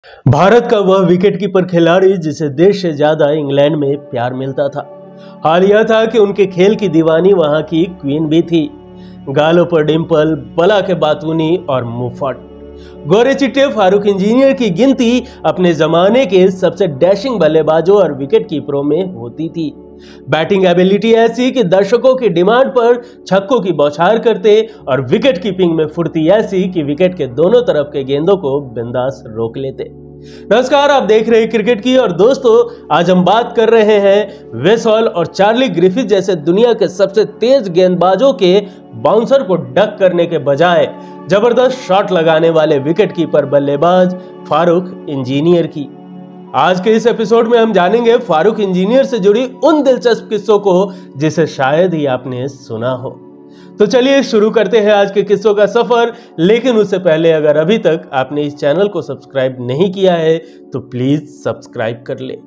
भारत का वह विकेटकीपर खिलाड़ी जिसे देश से ज्यादा इंग्लैंड में प्यार मिलता था। हाल यह था कि उनके खेल की दीवानी वहां की क्वीन भी थी। गालों पर डिंपल, बला के बातूनी और मुफट गोरे चिट्टे फारूक इंजीनियर की गिनती अपने जमाने के सबसे डैशिंग बल्लेबाजों और विकेट कीपरों में होती थी। बैटिंग एबिलिटी ऐसी कि दर्शकों की डिमांड पर छक्कों की बौछार करते और विकेट कीपिंग में फुर्ती ऐसी कि विकेट के दोनों तरफ के गेंदों को बिंदास रोक लेते। नमस्कार, आप देख रहे हैं क्रिकेट की। और दोस्तों, आज हम बात कर रहे हैं वेस हॉल और चार्ली ग्रिफिथ जैसे दुनिया के सबसे तेज गेंदबाजों के बाउंसर को डक करने के बजाय जबरदस्त शॉट लगाने वाले विकेट कीपर बल्लेबाज फारूक इंजीनियर की। आज के इस एपिसोड में हम जानेंगे फारूक इंजीनियर से जुड़ी उन दिलचस्प किस्सों को जिसे शायद ही आपने सुना हो। तो चलिए शुरू करते हैं आज के किस्सों का सफर। लेकिन उससे पहले अगर अभी तक आपने इस चैनल को सब्सक्राइब नहीं किया है तो प्लीज सब्सक्राइब कर ले।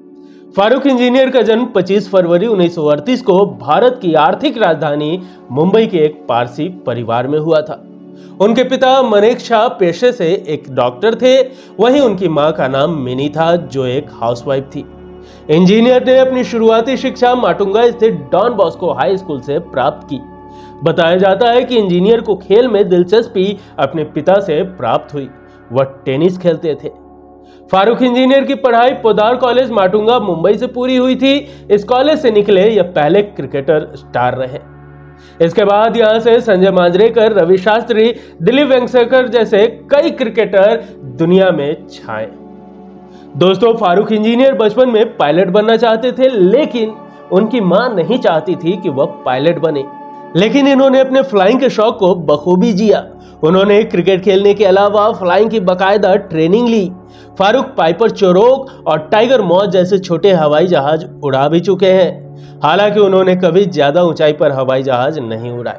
फारूक इंजीनियर का जन्म 25 फरवरी 1938 को भारत की आर्थिक राजधानी मुंबई के एक पारसी परिवार में हुआ था। उनके पिता मनेक शाह पेशे से एक डॉक्टर थे, वहीं उनकी मां का नाम मिनी था जो एक हाउसवाइफ थी। इंजीनियर ने अपनी शुरुआती शिक्षा माटुंगा स्थित डॉन बॉस्को हाई स्कूल से प्राप्त की। बताया जाता है कि इंजीनियर को खेल में दिलचस्पी अपने पिता से प्राप्त हुई। वह टेनिस खेलते थे। फारूक इंजीनियर की पढ़ाई पोदार कॉलेज माटुंगा मुंबई से पूरी हुई थी। इस कॉलेज से निकले यह पहले क्रिकेटर स्टार रहे। इसके बाद यहां से संजय मांजरेकर, रवि शास्त्री, दिलीप वेंगसरकर जैसे कई क्रिकेटर दुनिया में छाए। दोस्तों, फारूक इंजीनियर बचपन में पायलट बनना चाहते थे, लेकिन उनकी मां नहीं चाहती थी कि वह पायलट बने। लेकिन इन्होंने अपने फ्लाइंग के शौक को बखूबी जिया। उन्होंने क्रिकेट खेलने के अलावा फ्लाइंग की बाकायदा ट्रेनिंग ली। फारूक पाइपर चोरोक और टाइगर मॉथ जैसे छोटे हवाई जहाज उड़ा भी चुके हैं। हालांकि उन्होंने कभी ज्यादा ऊंचाई पर हवाई जहाज नहीं उड़ाए।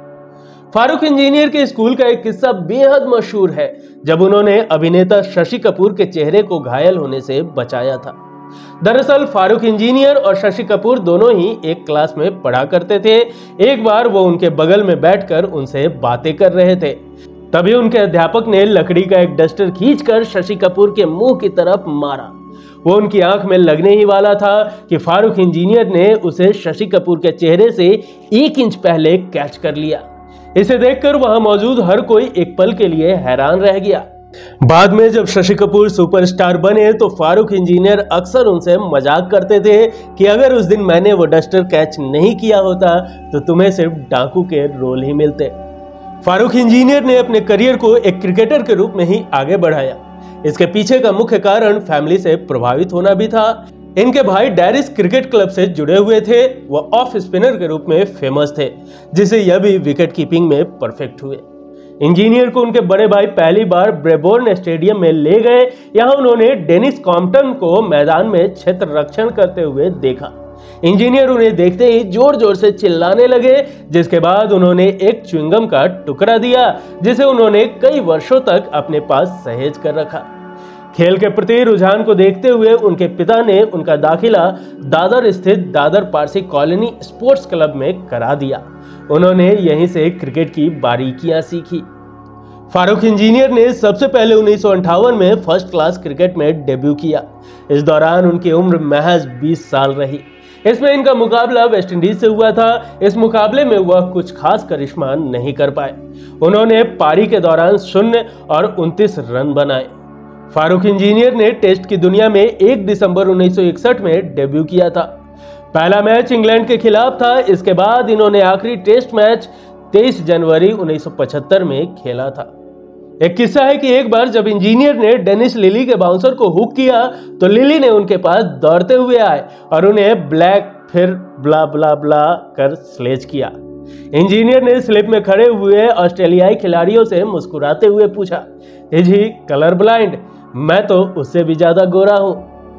फारूक इंजीनियर के स्कूल का एक किस्सा बेहद मशहूर है, जब उन्होंने अभिनेता शशि कपूर के चेहरे को घायल होने से बचाया था। दरअसल फारूक इंजीनियर और शशि कपूर दोनों ही एक क्लास में पढ़ा करते थे। एक बार वो उनके बगल में बैठकर उनसे बातें कर रहे थे। तभी उनके अध्यापक ने लकड़ी का एक डस्टर खींचकर शशि कपूर के मुंह की तरफ मारा। वो उनकी आंख में लगने ही वाला था कि फारूक इंजीनियर ने उसे शशि कपूर के चेहरे से 1 इंच पहले कैच कर लिया। इसे देखकर वहां मौजूद हर कोई एक पल के लिए हैरान रह गया। बाद में जब शशि कपूर सुपरस्टार बने तो फारूक इंजीनियर अक्सर उनसे मजाक करते थे कि अगर उस दिन मैंने वो डस्टर कैच नहीं किया होता तो तुम्हें सिर्फ डाकू के रोल ही मिलते। फारूक इंजीनियर ने अपने करियर को एक क्रिकेटर के रूप में ही आगे बढ़ाया। इसके पीछे का मुख्य कारण फैमिली से प्रभावित होना भी था। इनके भाई डैरिस क्रिकेट क्लब से जुड़े हुए थे। वह ऑफ स्पिनर के रूप में फेमस थे, जिससे यह भी विकेट कीपिंग में परफेक्ट हुए। इंजीनियर को उनके बड़े भाई पहली बार ब्रेबोर्न स्टेडियम में ले गए। यहां उन्होंने डेनिस कॉम्पटन को मैदान में क्षेत्र रक्षण करते हुए देखा। इंजीनियर उन्हें देखते ही जोर जोर से चिल्लाने लगे, जिसके बाद उन्होंने एक च्युइंगम का टुकड़ा दिया, जिसे उन्होंने कई वर्षों तक अपने पास सहेज कर रखा। खेल के प्रति रुझान को देखते हुए उनके पिता ने उनका दाखिला दादर स्थित Dadar Parsi colony sports club में करा दिया। उन्होंने यहीं से क्रिकेट की बारीकियां सीखी। फारूक इंजीनियर ने सबसे पहले 1958 में फर्स्ट क्लास क्रिकेट में डेब्यू किया। इस दौरान उनकी उम्र महज 20 साल रही। इसमें इनका मुकाबला वेस्ट इंडीज से हुआ था। इस मुकाबले में वह कुछ खास करिश्मा नहीं कर पाए। उन्होंने पारी के दौरान 0 और 29 रन बनाए। फारूक इंजीनियर ने टेस्ट की दुनिया में 1 दिसंबर 1961 में डेब्यू किया था। पहला मैच इंग्लैंड के खिलाफ था। इसके बाद इन्होंने आखिरी टेस्ट मैच 23 जनवरी 1975 में खेला था। एक किस्सा है कि एक बार जब इंजीनियर ने डेनिस लिली के बाउंसर को हुक किया तो लिली ने उनके पास दौड़ते हुए आए और उन्हें ब्लैक फिर ब्ला ब्ला ब्ला कर स्लेज किया। इंजीनियर ने स्लिप में खड़े हुए ऑस्ट्रेलियाई खिलाड़ियों से मुस्कुराते हुए पूछा, इज ही कलर ब्लाइंड? मैं तो उससे भी ज्यादा गोरा हूं।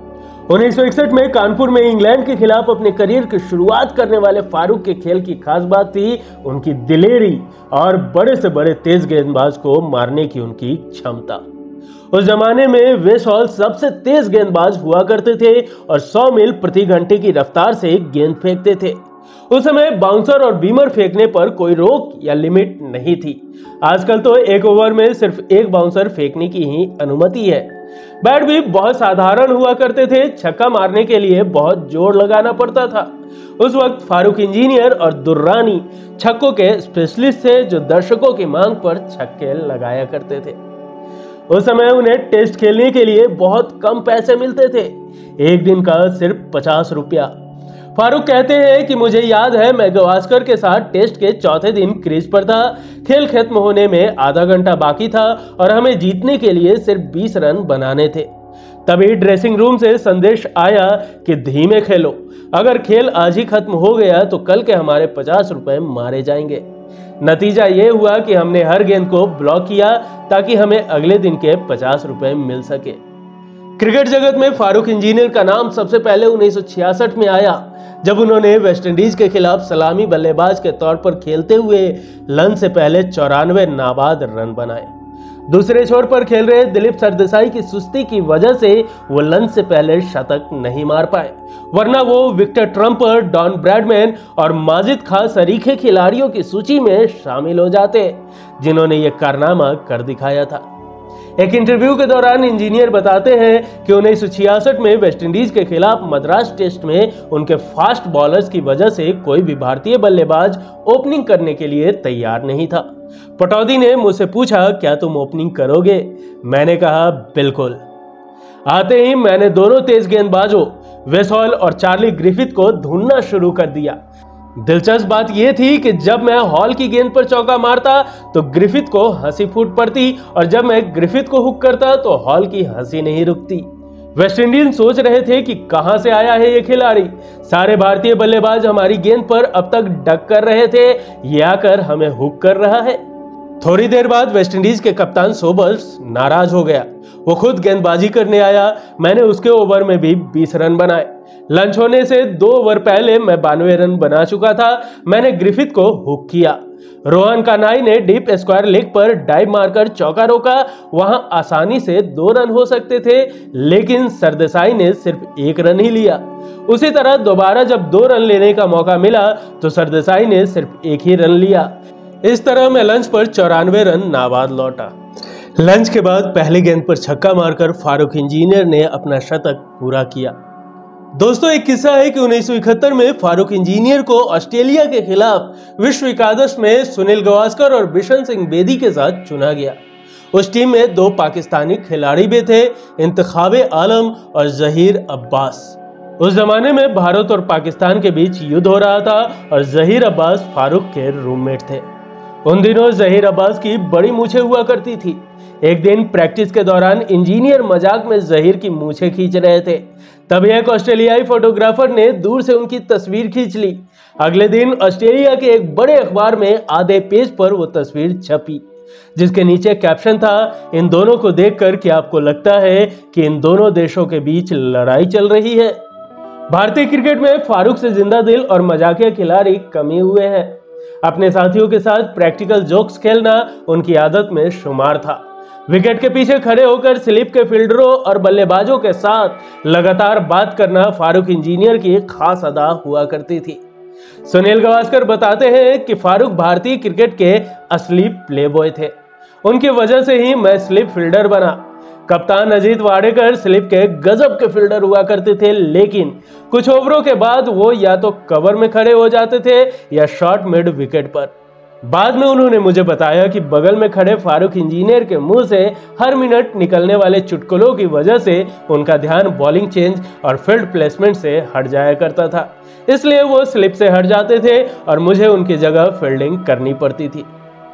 1961 में कानपुर में इंग्लैंड के खिलाफ अपने करियर की शुरुआत करने वाले फारूक के खेल की खास बात थी उनकी दिलेरी और बड़े से बड़े तेज गेंदबाज को मारने की उनकी क्षमता। उस जमाने में वेस हॉल सबसे तेज गेंदबाज हुआ करते थे और 100 मील प्रति घंटे की रफ्तार से गेंद फेंकते थे। उस समय बाउंसर और बीमर फेंकने पर कोई रोक या लिमिट नहीं थी। आजकल तो एक ओवर में सिर्फ एक बाउंसर फेंकने की ही अनुमति है। बैट भी बहुत साधारण हुआ करते थे, छक्का मारने के लिए बहुत जोर लगाना पड़ता था। उस वक्त फारूक इंजीनियर और दुर्रानी छक्कों के स्पेशलिस्ट थे, जो दर्शकों की मांग पर छक्के लगाया करते थे। उस समय उन्हें टेस्ट खेलने के लिए बहुत कम पैसे मिलते थे, एक दिन का सिर्फ 50 रुपया। फारूक कहते हैं कि मुझे याद है, मैं गावस्कर के साथ टेस्ट के चौथे दिन क्रीज पर था। खेल खत्म होने में आधा घंटा बाकी था और हमें जीतने के लिए सिर्फ 20 रन बनाने थे। तभी ड्रेसिंग रूम से संदेश आया कि धीमे खेलो, अगर खेल आज ही खत्म हो गया तो कल के हमारे 50 रुपए मारे जाएंगे। नतीजा ये हुआ कि हमने हर गेंद को ब्लॉक किया ताकि हमें अगले दिन के 50 रुपए मिल सके। क्रिकेट जगत में फारूक इंजीनियर का नाम सबसे पहले 1966 में आया, जब उन्होंने वेस्टइंडीज के खिलाफ सलामी बल्लेबाज के तौर पर खेलते हुए लंच से पहले 94 नाबाद रन बनाए। दूसरे छोर पर खेल रहे दिलीप सरदेसाई की सुस्ती की वजह से वो लंच से पहले शतक नहीं मार पाए, वरना वो विक्टर ट्रम्पर, डॉन ब्रैडमैन और माजिद खान सरीखे खिलाड़ियों की सूची में शामिल हो जाते, जिन्होंने ये कारनामा कर दिखाया था। एक इंटरव्यू के दौरान इंजीनियर बताते हैं कि 1966 में वेस्टइंडीज के खिलाफ मद्रास टेस्ट में उनके फास्ट बॉलर्स की वजह से कोई भी भारतीय बल्लेबाज ओपनिंग करने के लिए तैयार नहीं था। पटौदी ने मुझसे पूछा, क्या तुम ओपनिंग करोगे? मैंने कहा बिल्कुल। आते ही मैंने दोनों तेज गेंदबाजों वेस हॉल और चार्ली ग्रिफिथ को ढूंढना शुरू कर दिया। दिलचस्प बात यह थी कि जब मैं हॉल की गेंद पर चौका मारता तो ग्रिफिथ को हंसी फूट पड़ती, और जब मैं ग्रिफिथ को हुक करता तो हॉल की हंसी नहीं रुकती। वेस्टइंडीज सोच रहे थे कि कहां से आया है ये खिलाड़ी, सारे भारतीय बल्लेबाज हमारी गेंद पर अब तक डक कर रहे थे, ये आकर हमें हुक कर रहा है। थोड़ी देर बाद वेस्टइंडीज के कप्तान सोबर्स नाराज हो गया, वो खुद गेंदबाजी करने आया। मैंने उसके ओवर में भी 20 रन बनाए। लंच होने से 2 ओवर पहले मैं 92 रन बना चुका था। मैंने ग्रिफिथ को हुक किया। रोहन कानाई ने डीप स्क्वायर लेग पर डाइव मारकर चौका रोका, वहां आसानी से 2 रन हो सकते थे, लेकिन सरदेसाई ने सिर्फ 1 रन ही लिया। उसी तरह दोबारा जब 2 रन लेने का मौका मिला तो सरदेसाई ने सिर्फ 1 ही रन लिया। इस तरह मैं लंच पर 94 रन नाबाद लौटा। लंच के बाद पहली गेंद पर छक्का मारकर फारूक इंजीनियर ने अपना शतक पूरा किया। दोस्तों, एक किस्सा है कि 1971 में फारूक इंजीनियर को ऑस्ट्रेलिया के खिलाफ विश्व एकादश में सुनील गावस्कर और बिशन सिंह बेदी के साथ चुना गया। उस टीम में 2 पाकिस्तानी खिलाड़ी भी थे, इंतखाबे आलम और जहीर अब्बास। उस जमाने में भारत और पाकिस्तान के बीच युद्ध हो रहा था और जहीर अब्बास फारूक के रूममेट थे। उन दिनों जहीर अब्बास की बड़ी मूछें हुआ करती थी। एक दिन प्रैक्टिस के दौरान इंजीनियर मजाक में जहीर की मूछें खींच रहे थे, तभी एक ऑस्ट्रेलियाई फोटोग्राफर ने दूर से उनकी तस्वीर खींच ली। अगले दिन ऑस्ट्रेलिया के एक बड़े अखबार में आधे पेज पर वो तस्वीर छपी, जिसके नीचे कैप्शन था, इन दोनों को देखकर क्या आपको लगता है कि इन दोनों देशों के बीच लड़ाई चल रही है? भारतीय क्रिकेट में फारूक से जिंदा दिल और मजाकिया खिलाड़ी कम ही हुए हैं। अपने साथियों के साथ प्रैक्टिकल जोक्स खेलना उनकी आदत में शुमार था। विकेट के पीछे खड़े होकर स्लिप के फील्डरों और बल्लेबाजों के साथ लगातार बात करना फारूक इंजीनियर की खास अदा हुआ करती थी। सुनील गावस्कर बताते हैं कि फारूक भारतीय क्रिकेट के असली प्लेबॉय थे। उनकी वजह से ही मैं स्लिप फील्डर बना। कप्तान अजीत वाडेकर स्लिप के गजब के फील्डर हुआ करते थे, लेकिन कुछ ओवरों के बाद वो या तो कवर में खड़े हो जाते थे या शॉर्ट मिड विकेट पर। बाद में उन्होंने मुझे बताया कि बगल में खड़े फारूक इंजीनियर के मुंह से हर मिनट निकलने वाले चुटकुलों की वजह से उनका ध्यान बॉलिंग चेंज और फील्ड प्लेसमेंट से हट जाया करता था, इसलिए वो स्लिप से हट जाते थे और मुझे उनकी जगह फील्डिंग करनी पड़ती थी।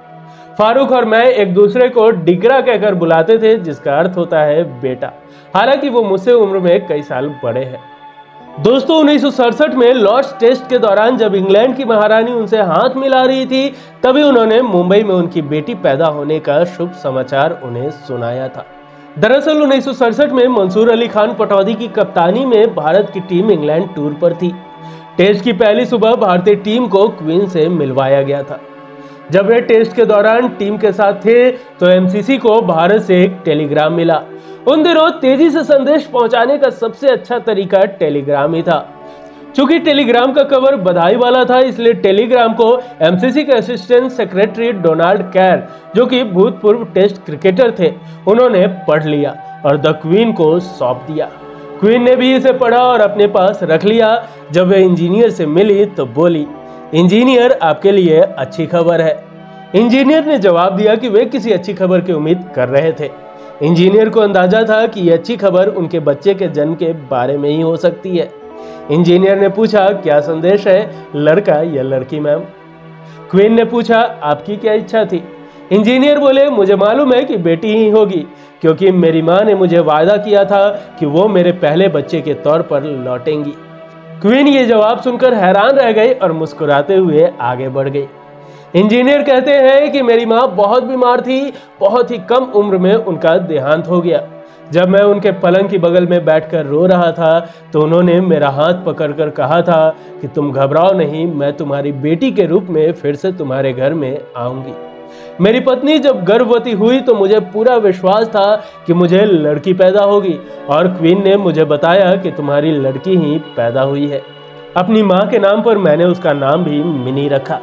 फारूक और मैं एक दूसरे को डिगरा कहकर बुलाते थे, जिसका अर्थ होता है बेटा। हालांकि वो मुझसे उम्र में कई साल बड़े हैं। दोस्तों, 1967 में लॉर्ड्स टेस्ट के दौरान जब इंग्लैंड की महारानी उनसे हाथ मिला रही थी, तभी उन्होंने मुंबई में उनकी बेटी पैदा होने का शुभ समाचार उन्हें सुनाया था। दरअसल 1967 में मंसूर अली खान पटौदी की कप्तानी में भारत की टीम इंग्लैंड टूर पर थी। टेस्ट की पहली सुबह भारतीय टीम को क्वीन से मिलवाया गया था। जब वे टेस्ट के दौरान टीम के साथ थे तो एमसीसी को भारत से एक टेलीग्राम मिला। उन दिनों तेजी से संदेश पहुंचाने का सबसे अच्छा तरीका टेलीग्राम ही था। चूंकि टेलीग्राम का कवर बधाई वाला था, इसलिए टेलीग्राम को एमसीसी के असिस्टेंट सेक्रेटरी डोनाल्ड कैर, जो कि भूतपूर्व टेस्ट क्रिकेटर थे, उन्होंने पढ़ लिया और द क्वीन को सौंप दिया। क्वीन ने भी इसे पढ़ा और अपने पास रख लिया। जब वह इंजीनियर से मिली तो बोली, इंजीनियर, आपके लिए अच्छी खबर है। इंजीनियर ने जवाब दिया कि वे किसी अच्छी खबर की उम्मीद कर रहे थे। इंजीनियर को अंदाजा था कि यह अच्छी खबर उनके बच्चे के जन्म के बारे में ही हो सकती है। इंजीनियर ने पूछा, क्या संदेश है, लड़का या लड़की मैम? क्वीन ने पूछा, आपकी क्या इच्छा थी? इंजीनियर बोले, मुझे मालूम है कि बेटी ही होगी, क्योंकि मेरी माँ ने मुझे वादा किया था कि वो मेरे पहले बच्चे के तौर पर लौटेंगी। क्वीन ये जवाब सुनकर हैरान रह गई और मुस्कुराते हुए आगे बढ़ गई। इंजीनियर कहते हैं कि मेरी माँ बहुत बीमार थी, बहुत ही कम उम्र में उनका देहांत हो गया। जब मैं उनके पलंग की बगल में बैठकर रो रहा था तो उन्होंने मेरा हाथ पकड़कर कहा था कि तुम घबराओ नहीं, मैं तुम्हारी बेटी के रूप में फिर से तुम्हारे घर में आऊंगी। मेरी पत्नी जब गर्भवती हुई तो मुझे पूरा विश्वास था कि मुझे लड़की पैदा होगी, और क्वीन ने मुझे बताया कि तुम्हारी लड़की ही पैदा हुई है। अपनी माँ के नाम पर मैंने उसका नाम भी मिनी रखा।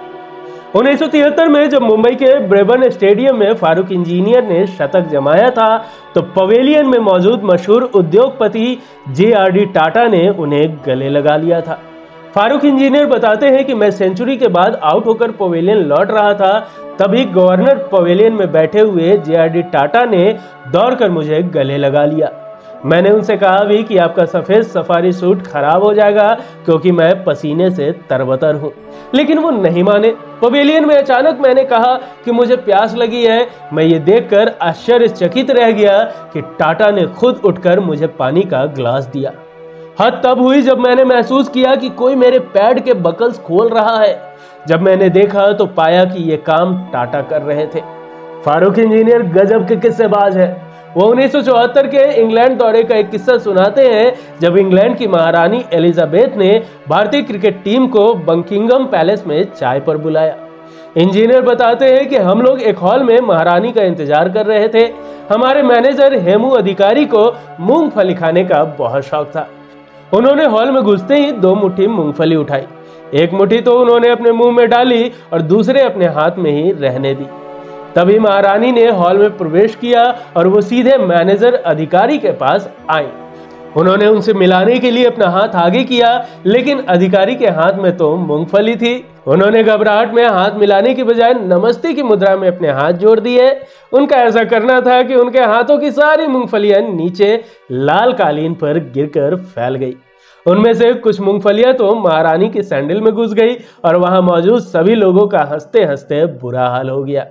1973 में जब मुंबई के ब्रेबन स्टेडियम में फारूक इंजीनियर ने शतक जमाया था तो पवेलियन में मौजूद मशहूर उद्योगपति JRD टाटा ने उन्हें गले लगा लिया था। फारूक इंजीनियर बताते हैं कि मैं सेंचुरी के बाद आउट होकर पवेलियन लौट रहा था, तभी गवर्नर पवेलियन में बैठे हुए JRD टाटा ने दौड़कर मुझे गले लगा लिया। मैंने उनसे कहा भी कि आपका सफेद सफारी सूट खराब हो जाएगा क्योंकि मैं पसीने से तरबतर हूँ, लेकिन वो नहीं माने। पवेलियन में अचानक मैंने कहा कि मुझे प्यास लगी है। मैं ये देखकर आश्चर्यचकित रह गया कि टाटा ने खुद उठकर मुझे पानी का गिलास दिया। हद तब हुई जब मैंने महसूस किया कि कोई मेरे पैड के बकल्स खोल रहा है। जब मैंने देखा तो पाया कि ये काम टाटा कर रहे थे। फारूक इंजीनियर गजब के किस्सेबाज है। वो 1974 के इंग्लैंड दौरे का एक किस्सा सुनाते हैं, जब इंग्लैंड की महारानी एलिजाबेथ ने भारतीय क्रिकेट टीम को बकिंघम पैलेस में चाय पर बुलाया। इंजीनियर बताते हैं कि हम लोग एक हॉल में महारानी का इंतजार कर रहे थे। हमारे मैनेजर हेमू अधिकारी को मूंगफली खाने का बहुत शौक था। उन्होंने हॉल में घुसते ही 2 मुट्ठी मूंगफली उठाई। एक मुट्ठी तो उन्होंने अपने मुंह में डाली और दूसरे अपने हाथ में ही रहने दी। तभी महारानी ने हॉल में प्रवेश किया और वो सीधे मैनेजर अधिकारी के पास आई। उन्होंने उनसे मिलाने के लिए अपना हाथ आगे किया, लेकिन अधिकारी के हाथ में तो मूंगफली थी। उन्होंने घबराहट में हाथ मिलाने की बजाय नमस्ते की मुद्रा में अपने हाथ जोड़ दिए। उनका ऐसा करना था कि उनके हाथों की सारी मूंगफलियां नीचे लाल कालीन पर गिरकर फैल गई। उनमें से कुछ मूंगफलियां तो महारानी की सैंडल में घुस गई और वहां मौजूद सभी लोगों का हंसते हंसते बुरा हाल हो गया।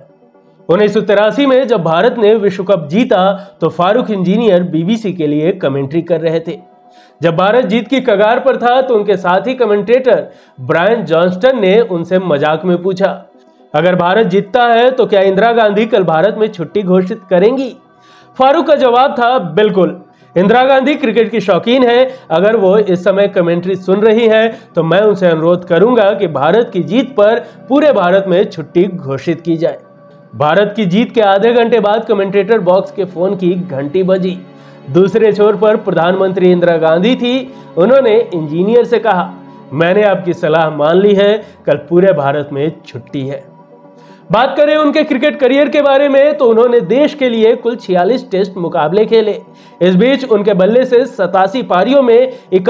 1983 में जब भारत ने विश्व कप जीता तो फारूक इंजीनियर बीबीसी के लिए कमेंट्री कर रहे थे। जब भारत जीत की कगार पर था तो उनके साथी कमेंटेटर ब्रायन जॉनस्टन ने उनसे मजाक में पूछा, अगर भारत जीतता है तो क्या इंदिरा गांधी कल भारत में छुट्टी घोषित करेंगी? फारूक का जवाब था, बिल्कुल। इंदिरा गांधी क्रिकेट की शौकीन है। अगर वो इस समय कमेंट्री सुन रही हैं तो मैं उनसे अनुरोध करूंगा कि भारत की जीत पर पूरे भारत में छुट्टी घोषित की जाए। भारत की जीत के आधे घंटे बाद कमेंटेटर बॉक्स के फोन की घंटी बजी। दूसरे छोर पर प्रधानमंत्री इंदिरा गांधी थी। उन्होंने इंजीनियर से कहा, मैंने आपकी सलाह मान ली है, कल पूरे भारत में छुट्टी है। बात करें उनके क्रिकेट करियर के बारे में तो उन्होंने देश के लिए कुल 46 टेस्ट मुकाबले खेले। इस बीच उनके बल्ले से 87 पारियों में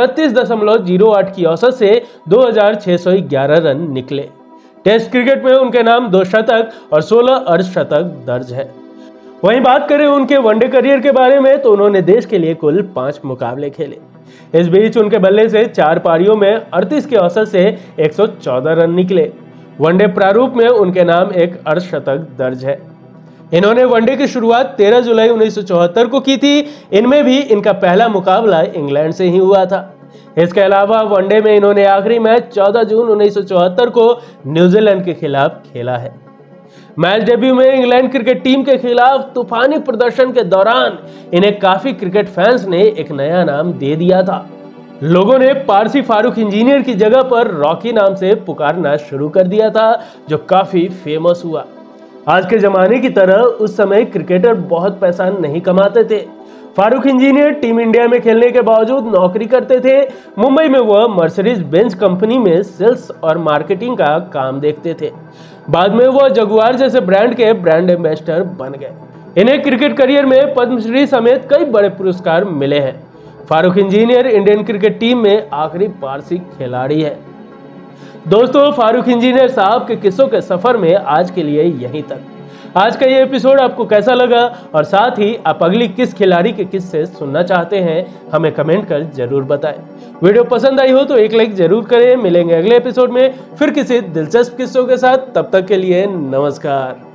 31.08 की औसत से 2611 रन निकले। टेस्ट क्रिकेट में उनके नाम 2 शतक और 16 अर्धशतक दर्ज है। वहीं बात करें उनके वनडे करियर के बारे में तो उन्होंने देश के लिए कुल 5 मुकाबले खेले। इस बीच उनके बल्ले से 4 पारियों में 38 की औसत से 114 रन निकले। वनडे प्रारूप में उनके नाम एक अर्धशतक दर्ज है। इन्होंने वनडे की शुरुआत 13 जुलाई 1974 को की थी। इनमें भी इनका पहला मुकाबला इंग्लैंड से ही हुआ था। इसके अलावा वनडे में इन्होंने आखिरी मैच 14 जून 1974 को न्यूजीलैंड के खिलाफ खेला है। मैच डेब्यू में इंग्लैंड क्रिकेट टीम के खिलाफ तूफानी प्रदर्शन के दौरान इन्हें काफी क्रिकेट फैंस ने एक नया नाम दे दिया था। लोगों ने पारसी फारूक इंजीनियर की जगह पर रॉकी नाम से पुकारना शुरू कर दिया था, जो काफी फेमस हुआ। आज के जमाने की तरह उस समय क्रिकेटर बहुत पैसा नहीं कमाते थे। फारूक इंजीनियर टीम इंडिया में खेलने के बावजूद नौकरी करते थे। मुंबई में वह मर्सिडीज बेंज कंपनी में सेल्स और मार्केटिंग का काम देखते थे। बाद में वह जगुआर जैसे ब्रांड के ब्रांड एम्बेसडर बन गए। इन्हें क्रिकेट करियर में पद्मश्री समेत कई बड़े पुरस्कार मिले हैं। Farokh Engineer Indian cricket team में आखिरी पारसी खिलाड़ी है। दोस्तों, फारूक इंजीनियर साहब के किस्सों के सफर में आज के लिए यहीं तक। आज का ये एपिसोड आपको कैसा लगा और साथ ही आप अगली किस खिलाड़ी के किस्से सुनना चाहते हैं, हमें कमेंट कर जरूर बताएं। वीडियो पसंद आई हो तो एक लाइक जरूर करें। मिलेंगे अगले एपिसोड में फिर किसी दिलचस्प किस्सों के साथ। तब तक के लिए नमस्कार।